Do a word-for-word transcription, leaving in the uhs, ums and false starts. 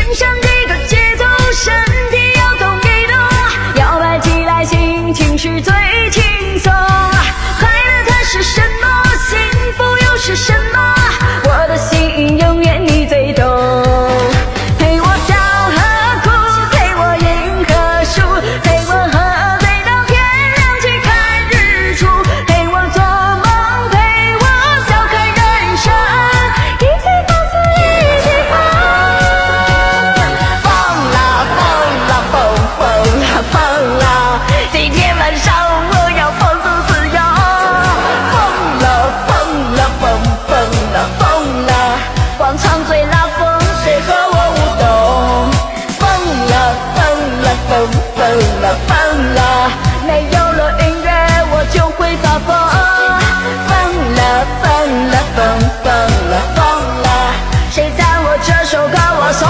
上这个节奏，身体要动一动，摇摆起来心情是最轻松。快乐它是什么？幸福又是什么？我的心永远你最懂。陪我笑和哭，陪我赢和输，陪我喝醉到天亮去看日出，陪我做梦，陪我笑看人生，一起放肆一起疯。疯了疯了疯疯了疯了，今天晚上我要放纵自由。疯了疯了疯疯了疯了，广场最拉风，谁和我舞动？疯了疯了疯疯了疯了，没有了音乐我就会发疯。疯了疯了疯疯了疯了，谁赞我这首歌我送